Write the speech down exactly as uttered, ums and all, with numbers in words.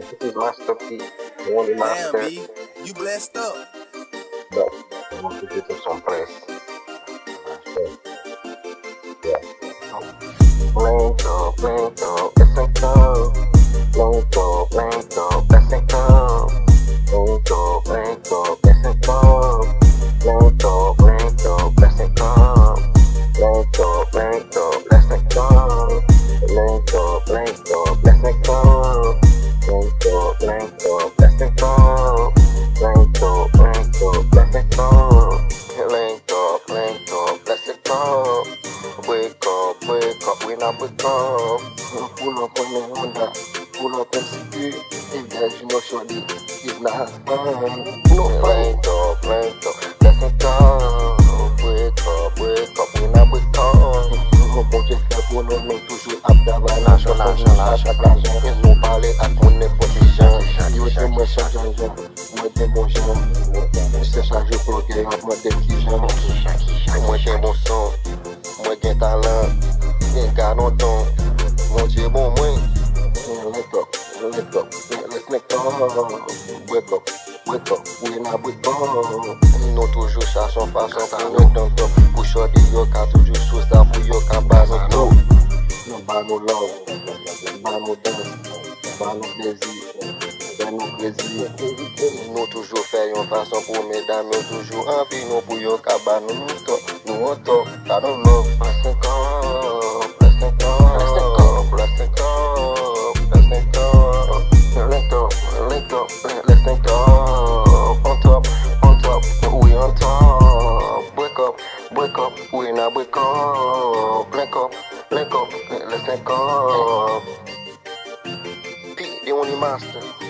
This is Master P, the only Damn, master. B, you blessed up. But I want to give you some praise. Yeah. Lento, lento, listen go. Lento, lento, listen go. Lento, lento, listen go. Lento, lento, listen go. Lento, lento, listen go. Lento, lento, listen go. Lento, lento, listen go. Lento, lento, listen go. Lento, lento, listen go. Wake up, wake up, we not wake up. Pull up on the Honda, pull up and see it. If guys, you know, shorty, it's not fun. No lento, lento, listen go. Wake up, wake up, we not wake up. Bon Dieu fait pour nous, nous toujours aptes d'avoir l'argent, l'argent, à chaque argent. Ils ont parlé à tout n'importe qui gens. Yo te moi change un gens, moi t'es mon gens. C'est ça je bloqué, moi t'es qui gens. Moi j'ai bon son, moi j'ai talent, j'ai gardon ton. Mon Dieu bon moi. Wake up, wake up, let's make up. Wake up, wake up, we not wake up. Nous toujours cherchons façon pour nous dans top. Pour shorty yo ka toujours sous ça pour yo ka bas nous tout. Nous bas nous love, bas nous danse, bas nous plaisir, bas nous plaisir. Nous toujours faisons façon pour mesdames, nous toujours envie nous pour yo ka bas nous nous top, nous on top, ta nous love. Blessing up, blessing up, blessing up, blessing up. Link up, link up, blessing up. On top, on top, we on top. Wake up, wake up, we not wake up. Link up, link up, let's link up. P, the only master.